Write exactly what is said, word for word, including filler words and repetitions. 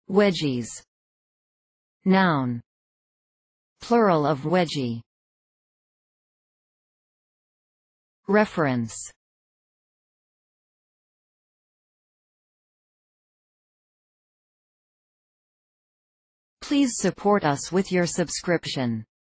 Wedgies. Noun. Plural of wedgie. Reference. Please support us with your subscription.